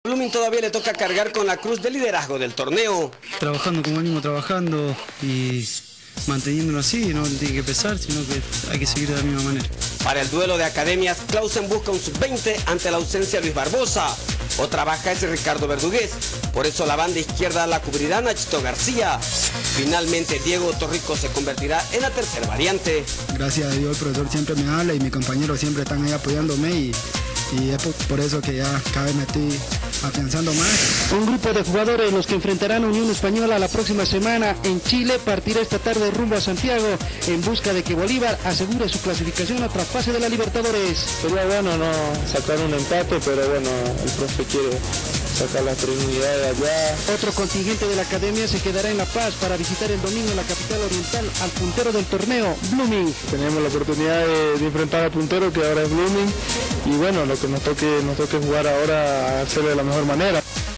Blooming todavía le toca cargar con la cruz de liderazgo del torneo. Trabajando como venimos trabajando y manteniéndolo así, no tiene que pesar, sino que hay que seguir de la misma manera. Para el duelo de academias, Clausen busca un sub-20 ante la ausencia de Luis Barbosa. Otra baja es Ricardo Verdugués, por eso la banda izquierda la cubrirá Nachito García. Finalmente Diego Torrico se convertirá en la tercera variante. Gracias a Dios el profesor siempre me habla y mis compañeros siempre están ahí apoyándome y es por eso que ya cada vez me estoy afianzando más. Un grupo de jugadores los que enfrentarán a Unión Española la próxima semana en Chile partirá esta tarde rumbo a Santiago en busca de que Bolívar asegure su clasificación a otra fase de la Libertadores. Sería bueno no sacar un empate, pero bueno, el profe quiere sacar las 3 unidades allá. Otro contingente de la academia se quedará en La Paz para visitar el domingo la capital oriental al puntero del torneo, Blooming. Tenemos la oportunidad de enfrentar al puntero que ahora es Blooming y bueno, lo que nos toque jugar ahora, hacerlo de la mejor manera.